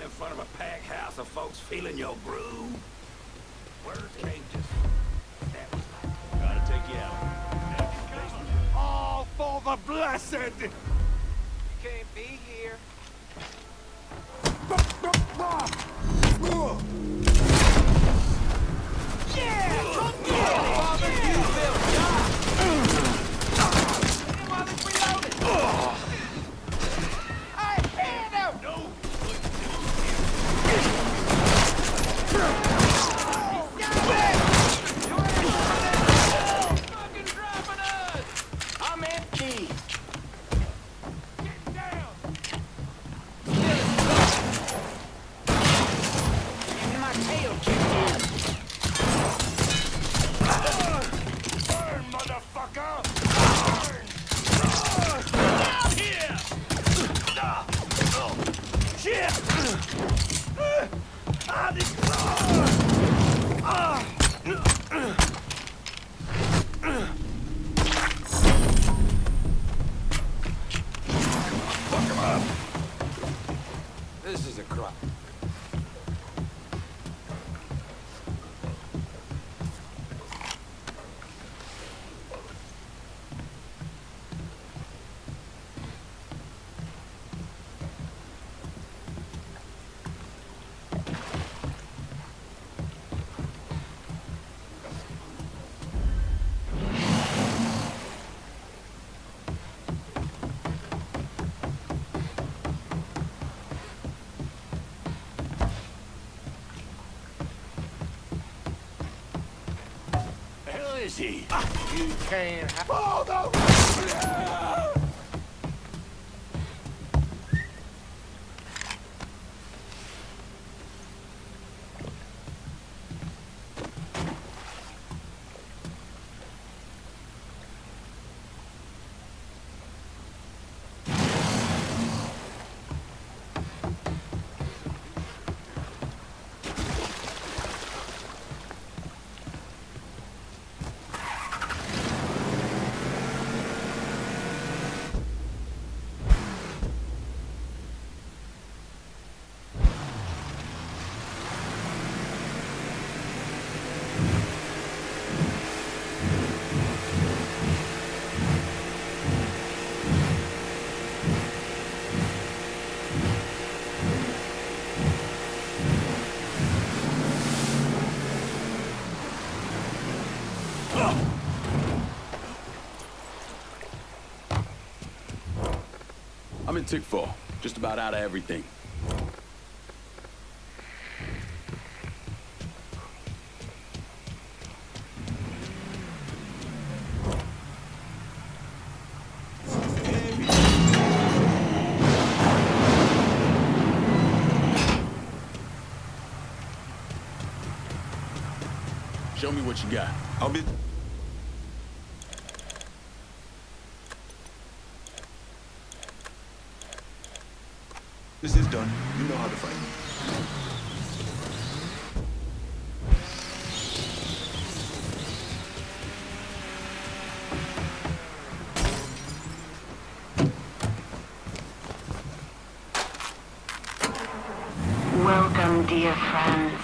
in front of a packed house of folks feeling your groove? Words can't just... Gotta take you out. All for the blessed! You can't be here. Yeah! Come get it! Father, you will die! While it's reloaded! Hey, hand out! No! Fucking dropping us! I'm empty! Get down! And my tail kicked in. Burn, motherfucker! Down here! Shit! Fuck him up! This is a crime. The hell is he? You can't have... Oh, no! I'm in Tickfall. Just about out of everything. Show me what you got. I'll be... This is done. You know how to fight. Welcome, dear friends.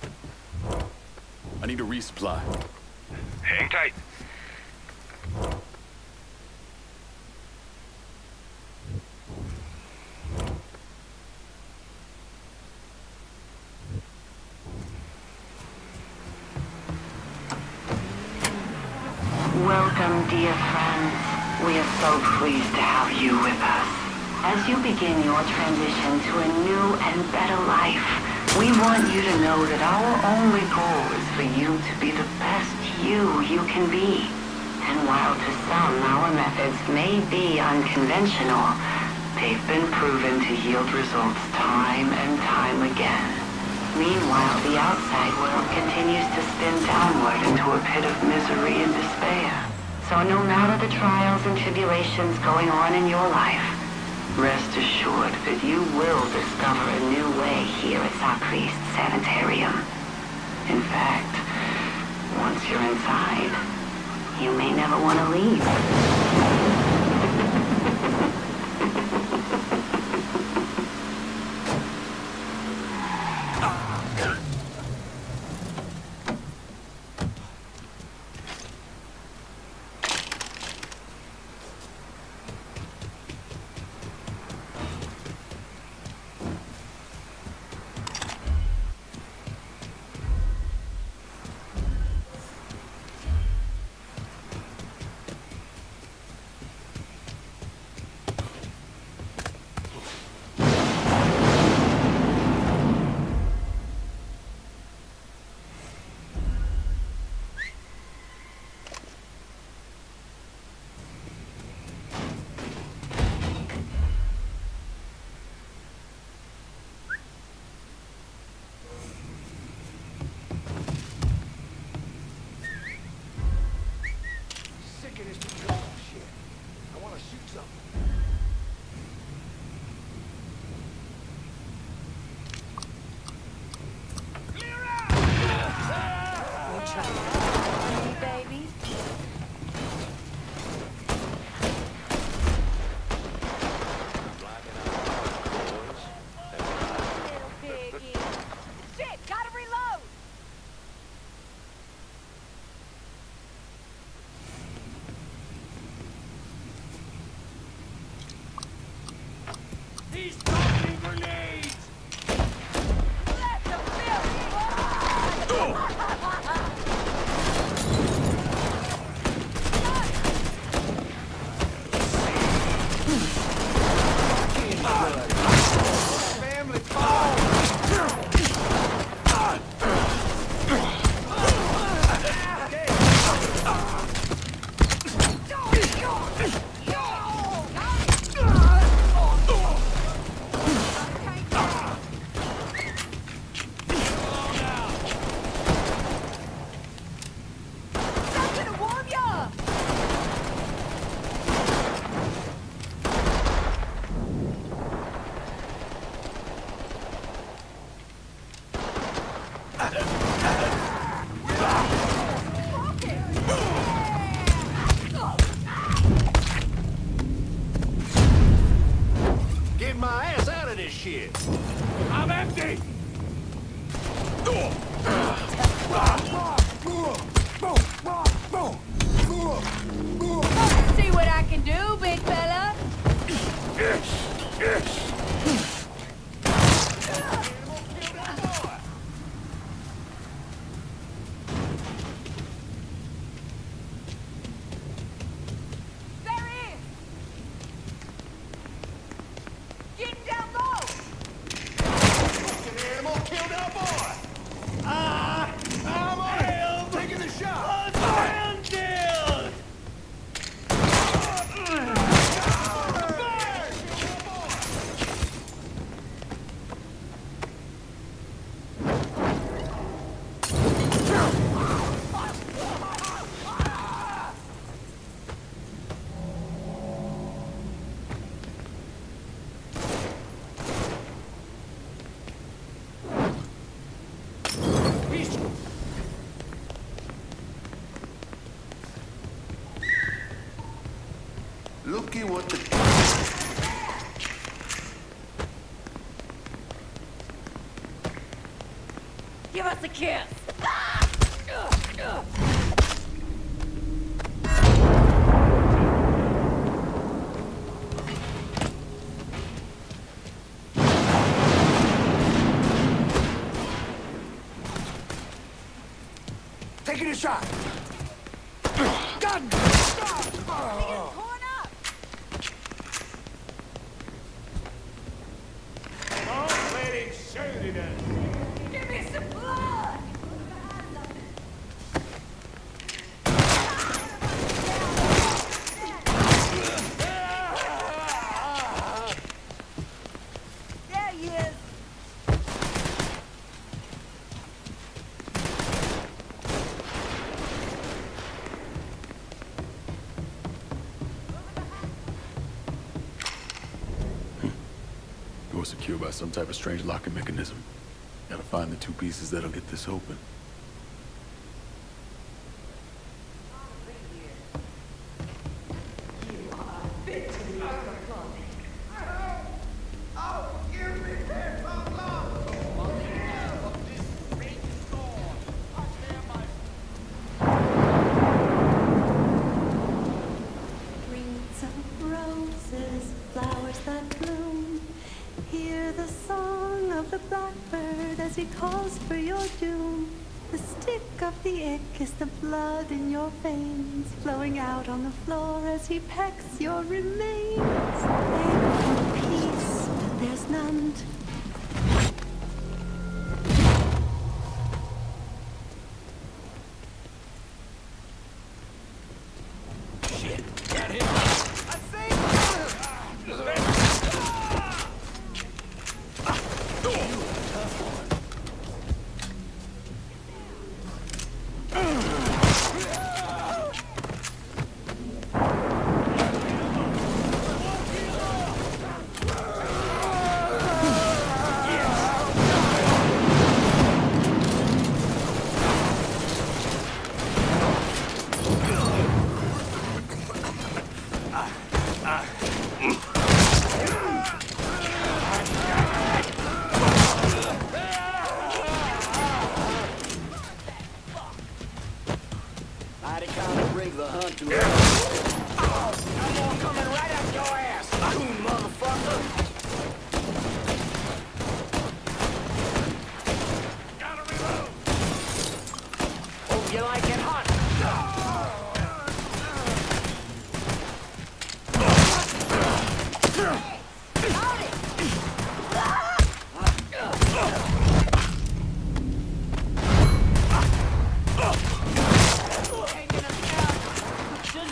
I need a resupply. Hang tight. Welcome, dear friends. We are so pleased to have you with us. As you begin your transition to a new and better life, we want you to know that our only goal is for you to be the best you can be. And while to some our methods may be unconventional, they've been proven to yield results time and time again. Meanwhile, the outside world continues to spin downward into a pit of misery and despair. So no matter the trials and tribulations going on in your life, rest assured that you will discover a new way here at Sacrist Sanitarium. In fact, once you're inside, you may never want to leave. shit. I'm empty! See what I can do, big fella. There he is. Get him down low. Fucking animal killed our boy. I'm on him. Taking the shot. Unbounded. Looky what the... Give us a kiss. Taking a shot. God! Torn up. Don't let him shoot it at us. Give me some blood. There he is. Door secured by some type of strange locking mechanism. Gotta find the two pieces that'll get this open. Wreaths of roses, flowers that bloom. Hear the song of the blackbird as he calls for your doom. The stick of the ick is the blood in your veins, flowing out on the floor as he pecks your remains. Beg for peace, but there's none to Mighty kind of brings the hunt to us. I'm gonna coming right at your ass, coon motherfucker. Gotta reload! Hope you like it hot. Taking him down. Just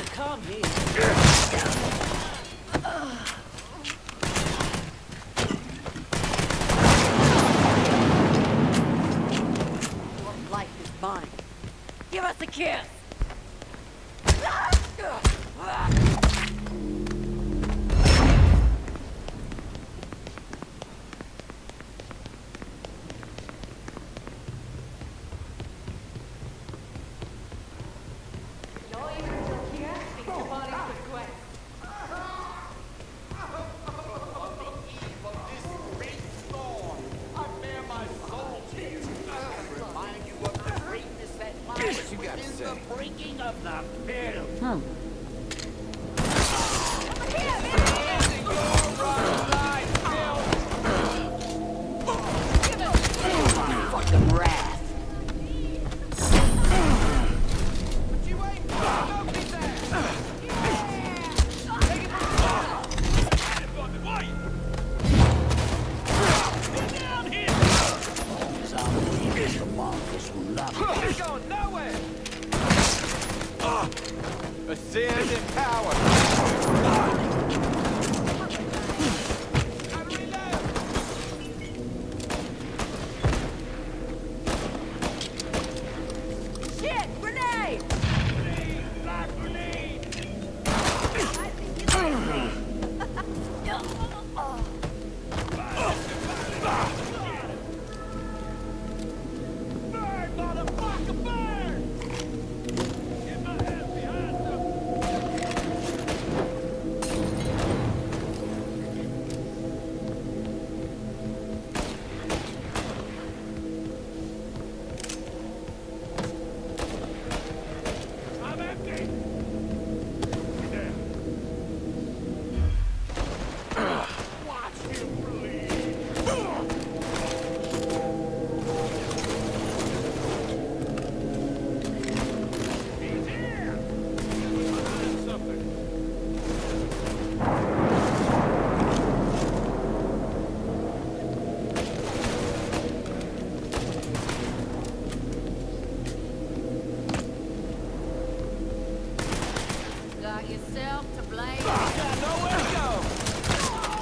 love the film. Fucking rat. Ascend in power. Shit! Grenade! Black grenade! I think you like me. Burn, motherfucker, burn! Get my ass behind them! I'm empty! There. Watch him bleed! He's here! He's behind something. Got yourself to blame. Got nowhere to go.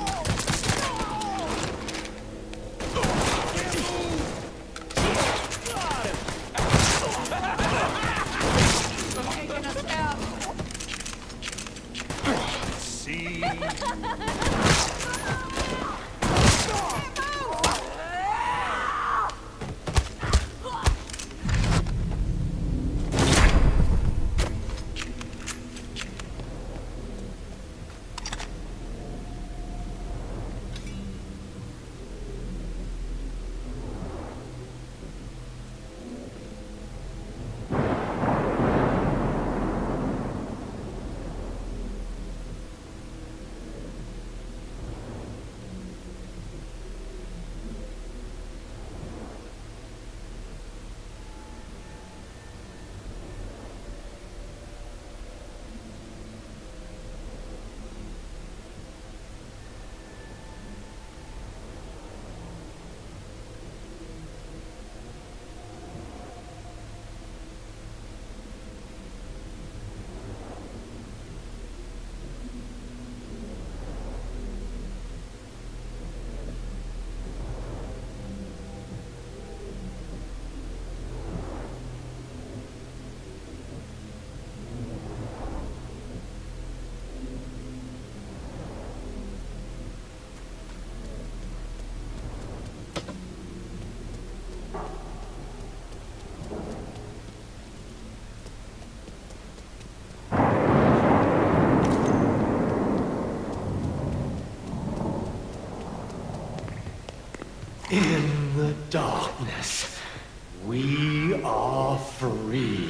Taking us out. See? In the darkness, we are free.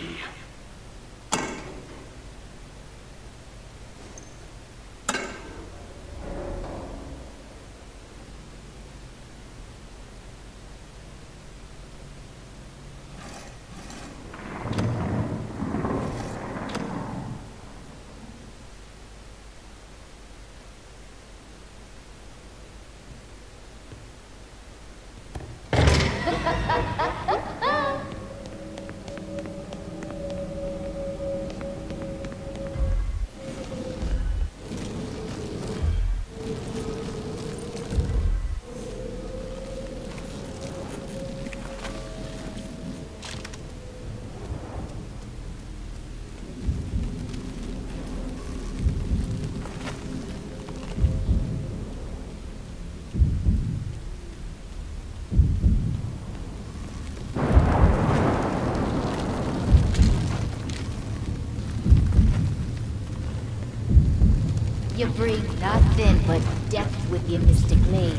You bring nothing but death with you, Mr. Glade.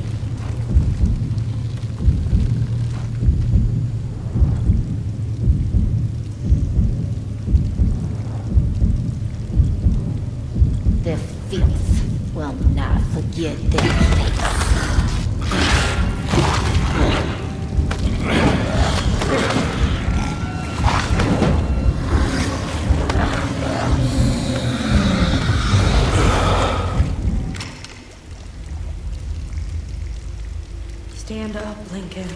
The filth will not forget their place. Stand up, Lincoln.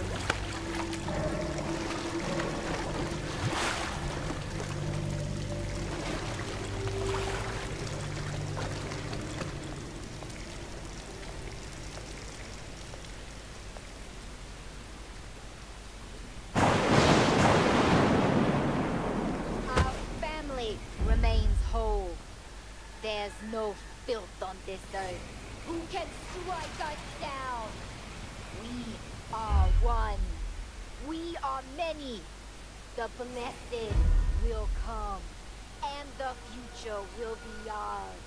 Our family remains whole. There's no filth on this earth. Who can strike us down? We are one. We are many. The blessed will come, and the future will be ours.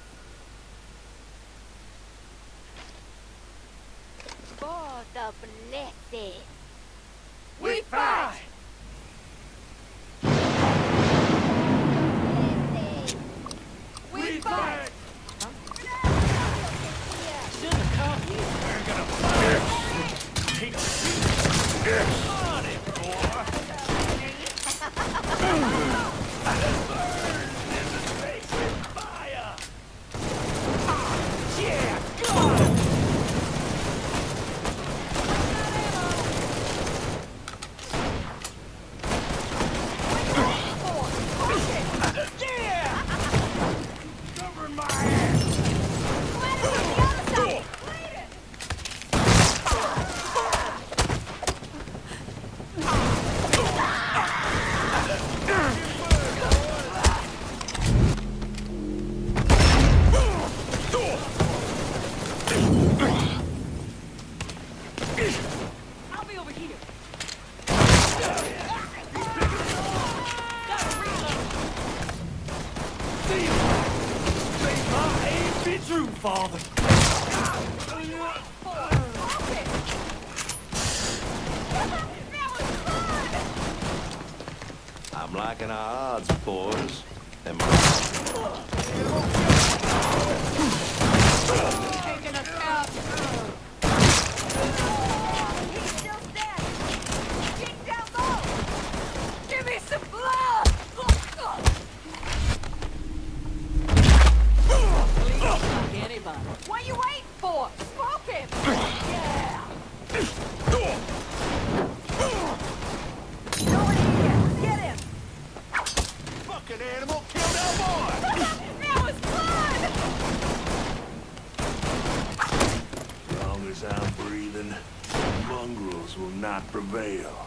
For the blessed. We fight! Blessed. We fight! On it, boy! Fire! Yeah, got it! Yeah! Cover my ass! I'll be over here. Make my aim be true, Father. I'm liking our odds, boys. Am I Taking us out. He's still standing. Get down low. Give me some blood. Like anybody. What you waiting for? Smoke him. Yeah. Go in here. Get him. fucking animal killed our boy? That was fun. As long as I'm breathing, mongrels will not prevail.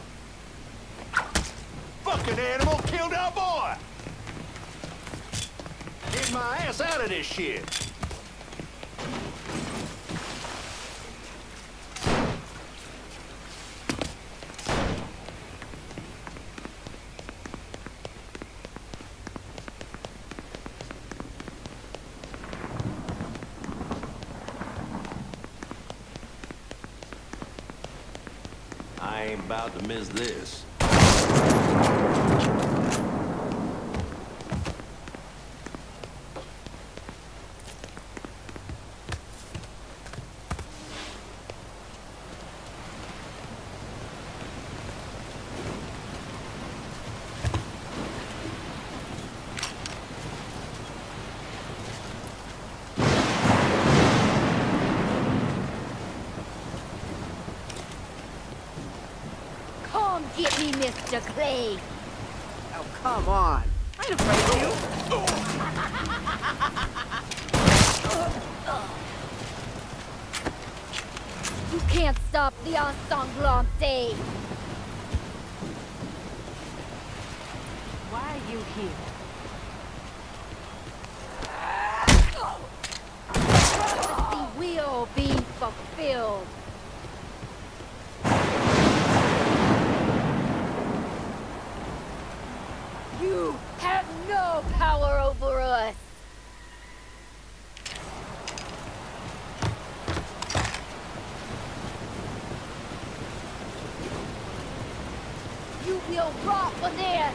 Fucking animal killed our boy! Get my ass out of this shit! I ain't about to miss this. Come get me, Mr. Clay. Oh, come on. I ain't afraid of you. You can't stop the Ensanglante. Why are you here? Prophecy will be fulfilled. You have no power over us. You will rot for this.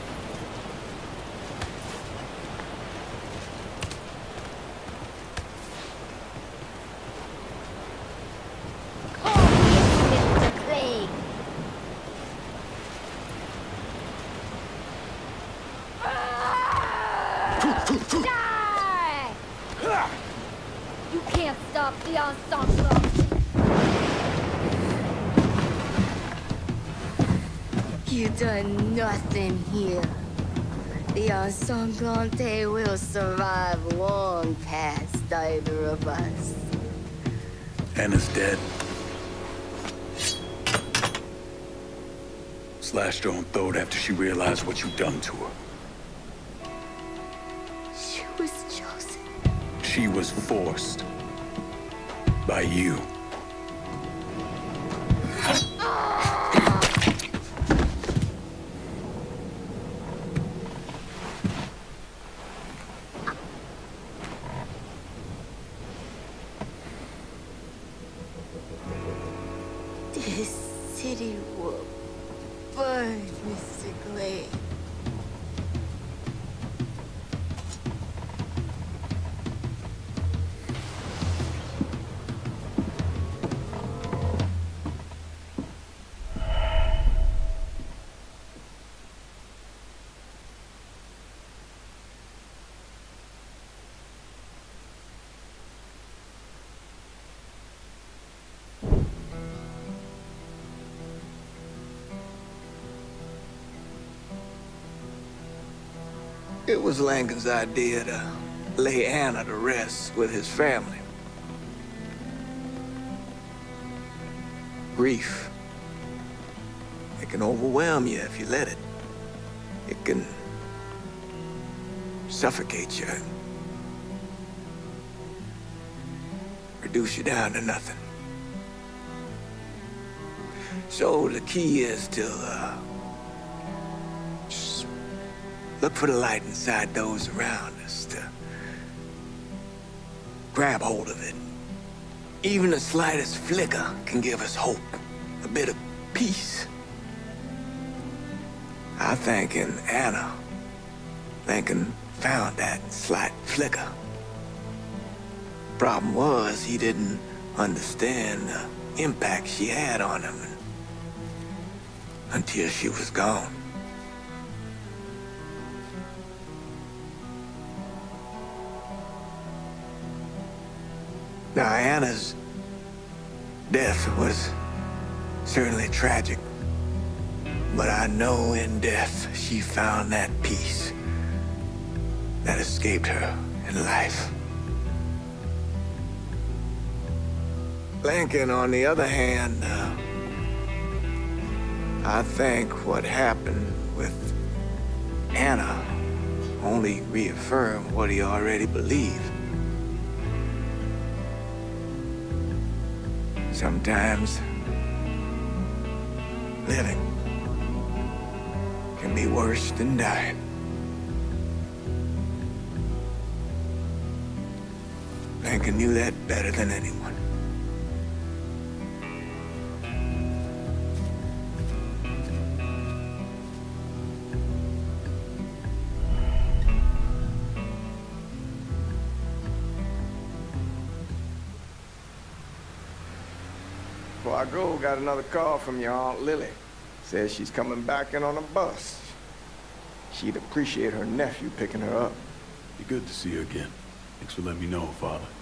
You can't stop the ensemble. You done nothing here. The Ensemblante will survive long past either of us. Anna's dead. Slashed her own throat after she realized what you'd done to her. She was chosen. She was forced. By you. This city will burn, Mr. Glade. It was Langan's idea to lay Anna to rest with his family. Grief. It can overwhelm you if you let it. It can suffocate you. Reduce you down to nothing. So the key is to, just look for the light inside those around us, to grab hold of it. Even the slightest flicker can give us hope, a bit of peace. I think in Anna, Lincoln found that slight flicker. Problem was, he didn't understand the impact she had on him until she was gone. Now, Anna's death was certainly tragic, but I know in death she found that peace that escaped her in life. Lincoln, on the other hand, I think what happened with Anna only reaffirmed what he already believed. Sometimes living can be worse than dying. Lincoln knew that better than anyone. Before I go, got another call from your Aunt Lily. Says she's coming back in on a bus. She'd appreciate her nephew picking her up. Be good to see you again. Thanks for letting me know, Father.